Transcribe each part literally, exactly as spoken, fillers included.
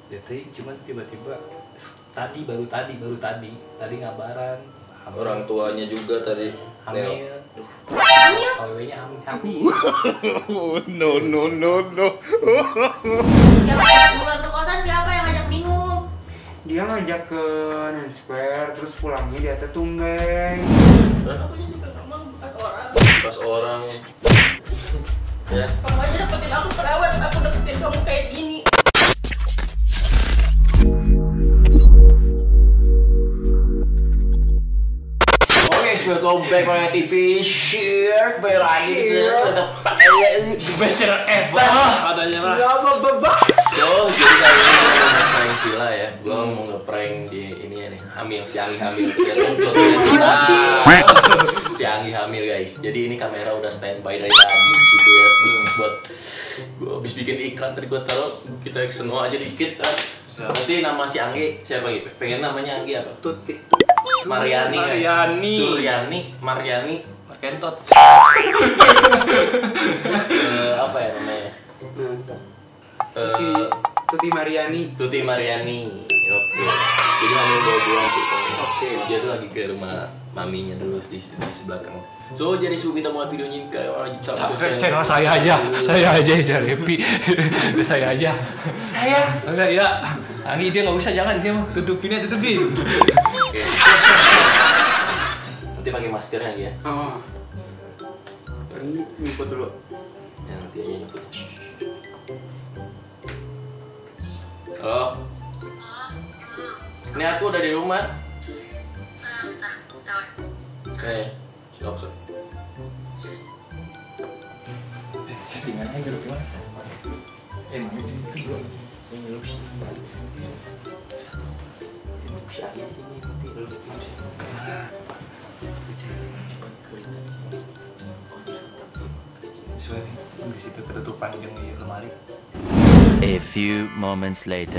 Jadi cuman tiba-tiba tadi baru tadi baru tadi tadi ngabaran hamil. Orang tuanya juga tadi hamil. Hamil? O W nya hamil. hamil. No no no no. Yang ngajak keluar ke kosan siapa yang ngajak minum? Dia ngajak ke Nensquare, terus pulangnya dia teh tumbeng. Aku juga ngomong bekas orang. Pas orang ya. Kamu aja dapetin aku perawat, aku dapetin kamu kayak gini. Welcome back to T V Share kembali lagi di The best channel ever katanya mah. So, jadi kali ini gue mau nge-prank Sila ya. Gue mau nge-prank di ini ya nih, hamil, si Anggi hamil. Si Anggi hamil guys. Jadi ini kamera udah standby dari tadi di situ ya. Terus buat gue habis bikin iklan tadi gue taruh kita semua aja dikit. Nanti nama si Anggi siapa gitu? Pengen namanya Anggi apa? Tuti. Mariani, Mariani, Suryani, Mariani, Kentot. uh, apa ya namanya? Tuti, Uh, Tuti Mariani. Tuti Mariani. Oke. Jadi hamil dua bulan gitu. Oke. Dia tuh lagi ke rumah maminya dulu di, di sebelah belakang. So jadi sebelum kita mulai videonya kayak orang Saya saya aja, saya aja ya Repi. Saya aja. Saya. Enggak ya. Anggi dia nggak usah, jangan dia mah tutupinnya tutupin. Oke. Nanti pakai maskernya lagi ya. Oh. Ini nyumput dulu. Ya nanti aja nyebut. Halo. Ini aku udah di rumah. Eh, sok sok. Settingannya dulu gimana? Eh, mana itu dulu? Ini lu sih. Ini si Anggi sini nanti lu sih. Soalnya di situ ketutupan jeung di lemari. A few moments later.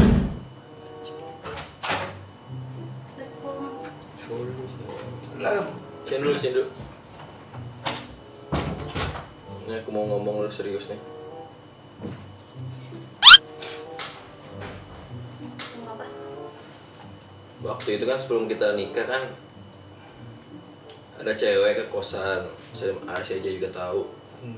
Lam, sini dulu, sini dulu. Ini aku mau ngomong lu serius nih. Apa? Waktu itu kan sebelum kita nikah kan ada cewek ke kosan, saya Arsy aja juga tahu. Hmm.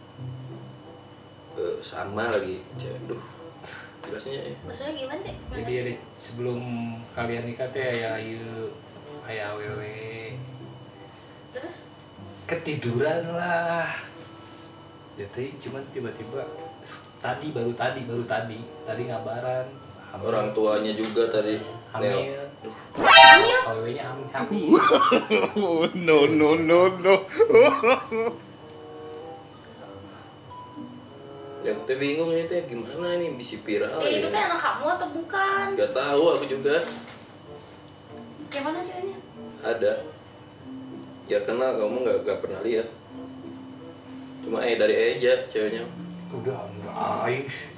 Eh, sama lagi cewek, duh, jelasnya ya. Maksudnya gimana sih? Jadi ya, sebelum kalian nikah teh ya ayo aya awewe Terus? ketiduran lah. Jadi cuman tiba-tiba tadi baru tadi baru tadi tadi ngabaran hamil. Orang tuanya juga tadi hamil. Hamil? O W nya hamil. hamil. No no no no. Ya aku tuh bingung ini teh gimana ini bisa viral Eh, ya. itu teh anak kamu atau bukan? Gak tahu aku juga. Kayak mana ceweknya? Ada. Ya kenal kamu nggak nggak pernah lihat. Cuma eh dari aja ceweknya. Udah enggak Ais.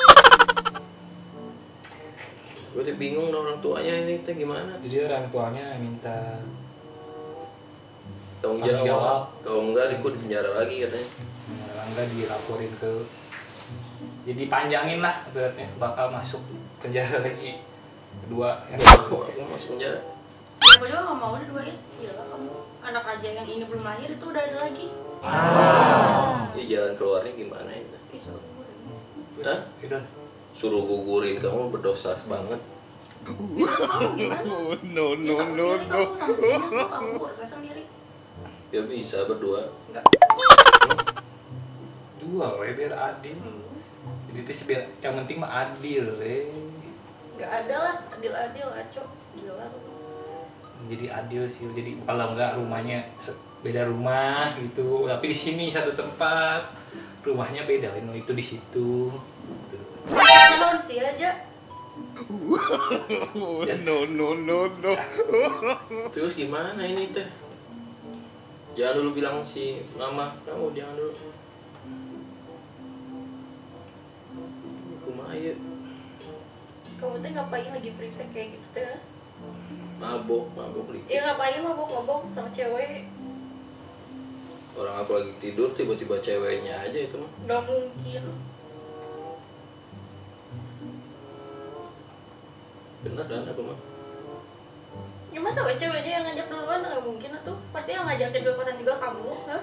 Gue tuh bingung orang tuanya ini teh gimana. Jadi orang tuanya minta Tanggung Tanggung jawab. jawab. Kalau enggak ikut di penjara lagi katanya. enggak dilaporin ke, jadi panjangin lah beratnya, bakal masuk penjara lagi kedua ya. Aku aku masuk penjara. Ya, aku juga gak mau diduain. Gila kamu. Anak aja yang ini belum lahir itu udah ada lagi. Ini jalan keluarnya gimana itu? Ih, suruh gugurin. Hah? Udah. Suruh gugurin, kamu berdosa banget. Ya, terus kamu gimana? No Ya, no sama no sendiri no. kamu, sama sendiri masuk, kamu urus sendiri. Ya bisa berdua. Enggak. Dua we biar adil. Jadi itu biar yang penting mah adil eh. Enggak ada lah, adil-adil aco. Gila lu. Jadi adil sih, jadi kalau enggak rumahnya se- beda rumah gitu, tapi di sini satu tempat rumahnya beda, no, itu di situ. Gitu. Nah, sih aja. No no no no. Terus gimana ini teh? Jangan dulu bilang si mama, kamu jangan dulu. Kumaha Kamu tuh ngapain lagi freeze kayak gitu teh? mabok, mabok dikit. Ya ngapain mabok-mabok sama cewek? Orang aku lagi tidur tiba-tiba ceweknya aja itu mah. Gak mungkin. Bener dan apa mah? Ya masa we cewek aja yang ngajak duluan, nggak mungkin atuh. Pasti yang ngajakin ke kosan juga kamu, hah?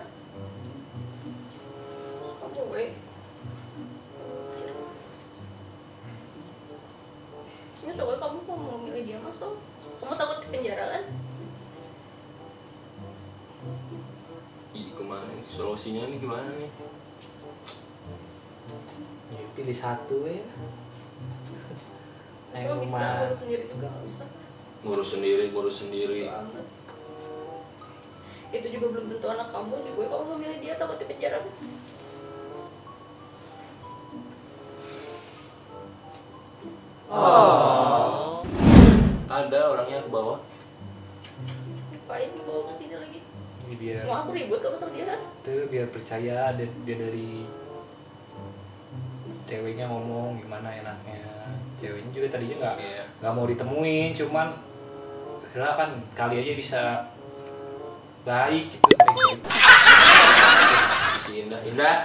Kamu we. Ya soalnya kamu kok mau milih dia masuk? Kamu takut di penjara kan? Ih, kemana nih? Solusinya nih gimana nih? Ya, pilih satu ya. Kamu bisa ngurus sendiri juga nggak bisa. Ngurus sendiri, ngurus sendiri. Banget. Itu juga belum tentu anak kamu juga. Kamu mau milih dia takut di penjara. Oh. Ada orangnya ke bawah. Ngapain bawa ke sini lagi? Ini biar Mau aku ribut kamu sama dia kan? tuh biar percaya dia, dia dari ceweknya ngomong gimana enaknya. Ceweknya juga tadinya nggak Iya. nggak mau ditemuin, cuman lah kan kali aja bisa baik gitu, baik-baik. Si Indah, Indah.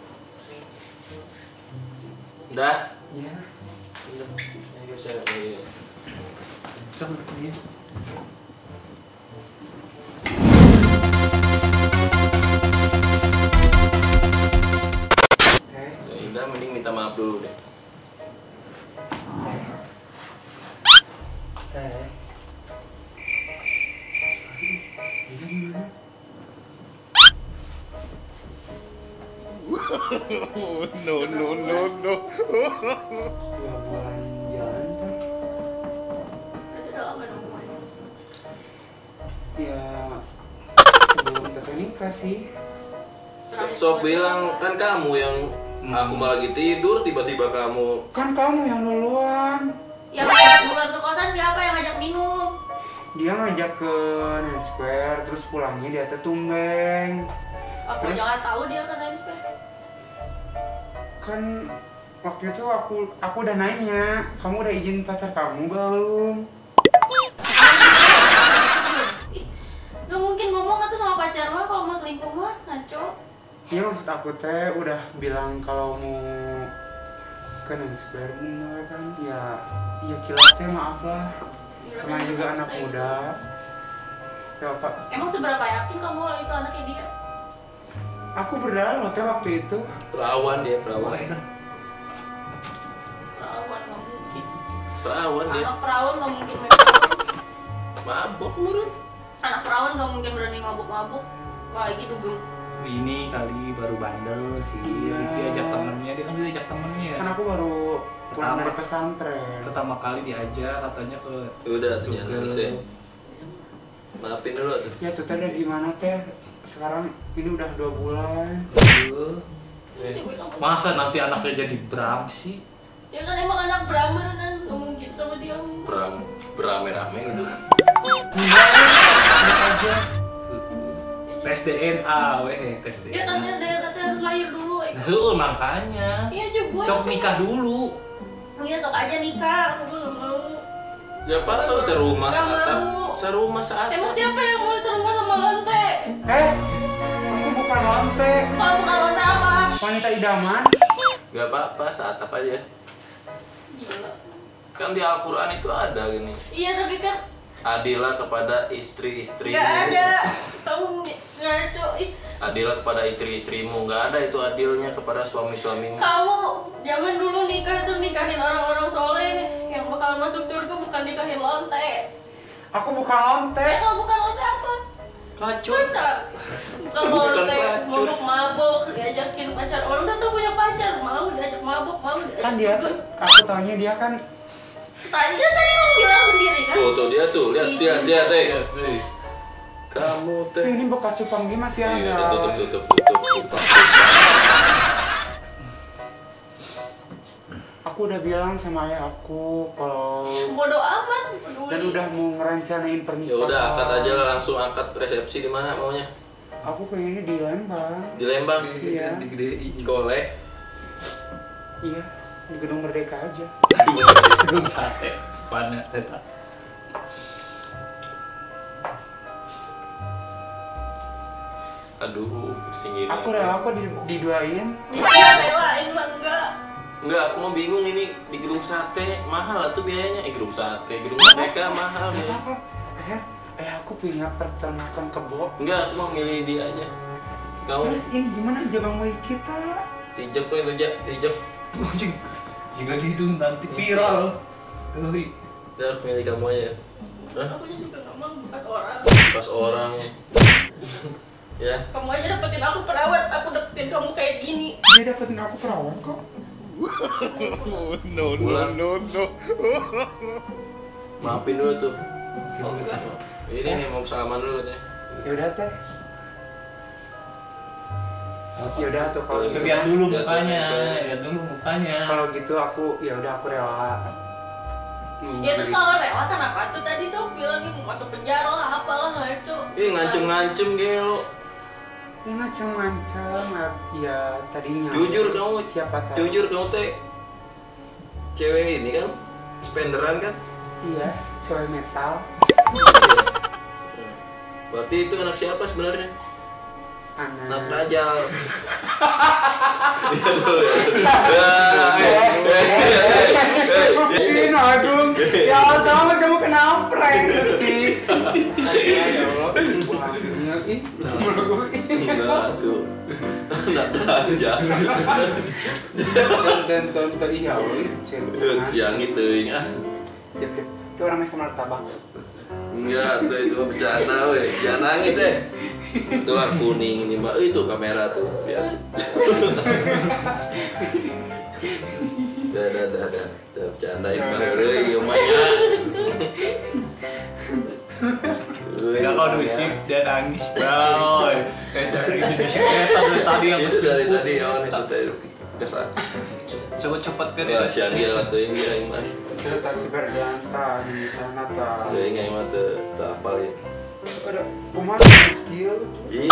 Indah. Ya, Indah. Ayo saya. Ayo. coba dia. Eh, Ya, Indah mending minta maaf dulu deh. eh. Dia gimana? Oh, no, no, no, no. Dua bulan jalan tuh. Itu udah lama dong kemana? Ya, sebelum teteh nikah sih. Terakhir Sok kemana? bilang kan kamu yang aku malah lagi tidur tiba-tiba kamu. Kan kamu yang duluan. Yang ngajak duluan ke kosan siapa yang ngajak minum? Dia ngajak ke Nine Square, terus pulangnya dia teh tumbeng. Aku Terus? jangan tahu dia kan Nine Square. Kan waktu itu aku aku udah nanya, kamu udah izin pacar kamu belum? Ih, gak mungkin ngomong atuh sama pacar mah kalau mau selingkuh mah, ngaco. Iya maksud aku teh udah bilang kalau mau ke Nine Square enggak kan? Ya, ya kilat teh maaf lah. Karena juga anak muda. Ya Pak, Emang seberapa yakin kamu kalau itu anaknya dia? aku berdarah loh teh waktu itu. Perawan dia, perawan. Perawan gak mungkin. Perawan dia. Anak perawan gak mungkin main perawan. Mabok menurut. Anak perawan gak mungkin berani mabuk-mabuk. Apalagi dugem. Ini kali baru bandel sih. Iya. Diajak temennya, dia kan diajak temennya. Kan aku baru pulang Pertama. dari pesantren. Pertama kali diajak katanya ke Udah tuh Juga. jangan sih. Maafin dulu tuh. Ya tuh teh udah gimana teh? Sekarang ini udah dua bulan. Aduh. Nanti gue kamu- Masa nanti anaknya jadi Bram sih? Ya kan emang anak Brahma kan gak mungkin sama dia. Beram, berame-rame gitu. Enggak, enggak aja. Tes D N A, weh, tes D Dia N A. katanya dia katanya harus lahir dulu. eh. Heeh, makanya. Iya juga. Sok nikah dulu. Iya sok aja nikah. Aku belum mau. Ya apa tahu serumah Gak saat mau. serumah saat. Emang siapa yang mau serumah sama lonte? Eh, aku bukan lonte, Kalau bukan lonte apa? wanita idaman. Gak apa-apa saat apa aja. Gila. Kan di Al-Quran itu ada gini. Iya tapi kan Adilah kepada istri-istrimu. gak ada. Kamu ngaco. Ih, Adilah kepada istri-istrimu. Gak ada itu adilnya kepada suami-suamimu. kamu zaman dulu nikah tuh nikahin orang-orang soleh yang bakal masuk surga, bukan nikahin lonte. Aku bukan lonte. Eh kalau bukan lonte apa? Pelacur. Masa? Bukan Bukan lonte, pelacur. mabok-mabok, diajakin pacar. Orang udah tuh punya pacar, mau diajak mabok, mau diajak Kan dia, dugem. aku taunya dia kan. Tadi kan tadi kamu bilang sendiri kan? Tuh tuh dia tuh lihat dia dia teh. Hei. Kamu teh. Tuh ini bekas cupang dia masih Iya, ada. tutup tutup tutup cukup. Aku udah bilang sama ayah aku kalau Bodoh amat, peduli. dan udah mau ngerencanain Ya pernikahan. udah angkat aja lah langsung angkat resepsi di mana maunya? Aku pengennya di Lembang. Di Lembang. Iya. Di gedein. Kolek. Iya, di Gedung Merdeka aja. Belum sate. Mana eta? Aduh, pusing ini. Aku rela kok di- diduain. Ya rela, ini mah enggak. Enggak, aku mau bingung ini di gedung sate mahal lah tuh biayanya. Eh gedung sate, gedung Merdeka mahal ya. Apa? Eh, eh aku punya peternakan kebo. Enggak, aku mau milih dia aja. Kamu Terus ini gimana jabang woi kita? tijep lo itu aja, tijep. Anjing. Jika gitu nanti viral. Euy. Udah, milih kamu aja. Hah? Aku juga nggak mau bekas orang. Pas orang ya. Kamu aja dapetin aku perawat, aku dapetin kamu kayak gini. Dia dapetin aku perawan kok. No, no, no, no. Maafin dulu tuh. Oh, enggak. Ini nih mau salaman dulu nih. Ya udah teh. Ya udah tuh kalau gitu. Lihat dulu Lihat mukanya, mukanya. lihat dulu mukanya. Kalau gitu aku ya udah aku rela. Hmm, Ya terus beli. kalau rela kenapa tuh tadi sok bilang mau masuk penjara lah apalah ngaco. Ih ngancem-ngancem kayak lo. Ya macam-macam ya tadinya. Jujur kamu, Siapa tahu. jujur kamu teh cewek ini kan spenderan kan? Iya, cewek metal. Berarti itu anak siapa sebenarnya? Anak. Anak Dajjal. Iya tuh ya. Ini Agung. Ya sama kamu kena prank pasti. Ya Allah. Wanginya ih. Enggak tuh. Anak Dajjal. Dan tonton iya woi. Siang itu ya. Deket. Itu orangnya sama martabak. Enggak, tuh itu mah bercanda weh. Jangan nangis eh. Itulah kuning ini mah. Eh, itu kamera tuh. Lihat. Dah, dah, dah, dah. Dah bercandain banget euy, umanya. Ya kalau dusip dia nangis, bro. Eh dari Indonesia dari tadi yang Itu dari tadi awan itu tadi kesan. coba cepet ke Wah, dia. siang dia lah tuh ini aing mah. Kita tasih berdantan di sana ta. Ya ingat mah tuh tuh apal ya. Ada umat skill. Ih.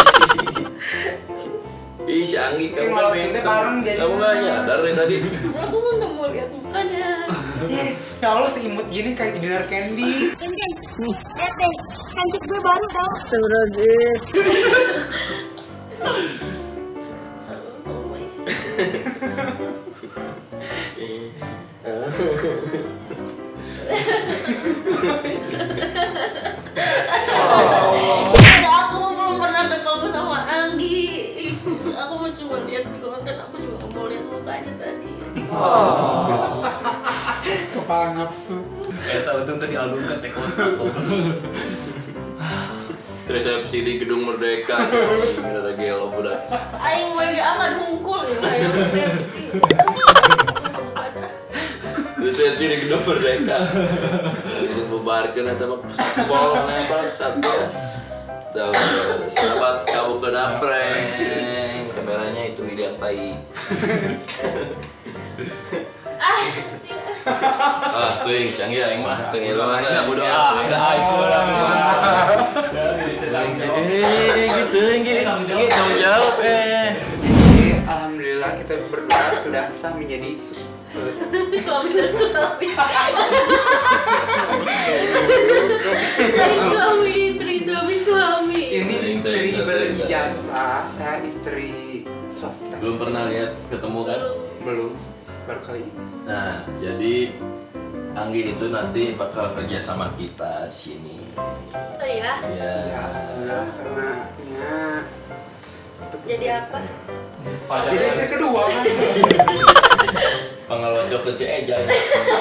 Ih, si Anggi kamu Kayak kan malah pengen kita ketemu. bareng jadi. Kamu nggak nyadar dari tadi. Aku nggak mau lihat mukanya. Ih, ya Allah seimut gini kayak Dinar Candy. Ken, Ken, nih, lihat deh, kancik gue baru tau. Oh my. Ada aku belum pernah ketemu sama Anggi. Aku mau cuma lihat di konten, aku juga nggak mau lihat mukanya tadi. Kepala nafsu. Eh tahu tuh tadi alun kan teh kontak. Resepsi di Gedung Merdeka sih. Bener gelo budak. Aing mah gak akan hungkul ya kayak resepsi. Resepsi di Gedung Merdeka. Bisa bubarkan atau mah satpol apa satpol. Tahu sahabat kamu kena prank. Kameranya itu dilihat tai. Ah, Ah, string canggih aing mah. Teu ngiluan. Ya bodo ah, ada itu lah. Eh, gitu, gitu, tanggung jawab eh. Jadi alhamdulillah kita berdua sudah sah menjadi su- suami dan suami. Aing suami istri, suami suami. ini istri berijazah, saya istri swasta. Belum pernah lihat ketemu kan? Belum, baru kali ini. Nah, jadi Anggi itu nanti bakal kerja sama kita di sini. Oh iya. Ya. Ya, alhamdulillah karena ya untuk Jadi apa? jadi istri kedua kan. Pengelocok ke Cieja ya.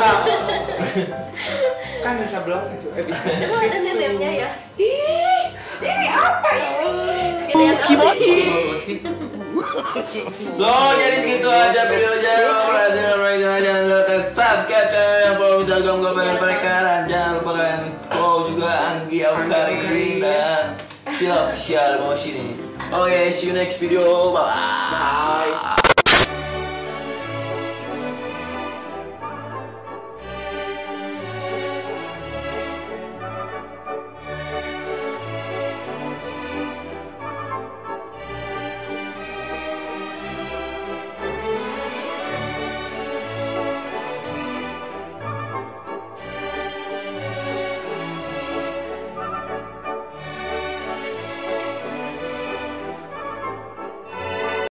Kan bisa bilang itu eh bisa. Emang ada neneknya ya? Ih, ini apa ini? Ini yang apa? Oh, sih. So, jadi segitu aja videonya. Jangan lupa jangan lupa subscribe channel yang follow Instagram gue pengen mereka dan jangan lupa kalian follow juga Anggi Awkaring dan Siap Sial mau sini. Oke, see you next video. Bye.